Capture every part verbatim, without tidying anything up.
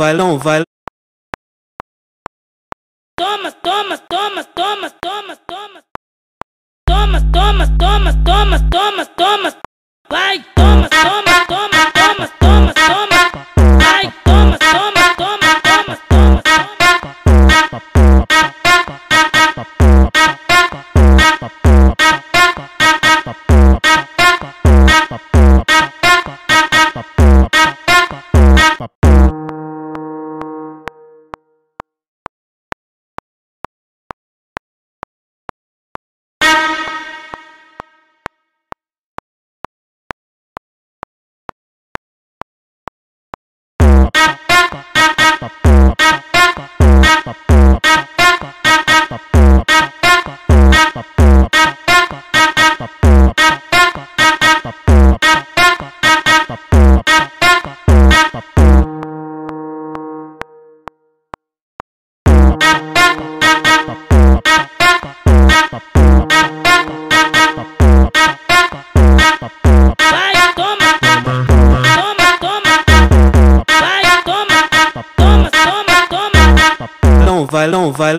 vai, não vai. Toma, toma, toma, toma, toma, toma. Toma, toma, toma, toma, toma, toma. Vai, toma, toma, toma, toma, toma, toma. Vai, toma, toma, toma, toma, toma, Não vai, não vai.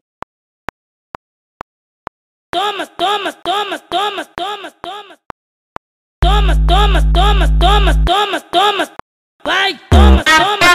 toma, toma, toma, toma, toma, toma. Toma, toma, toma, toma, toma, toma. Vai, toma, toma.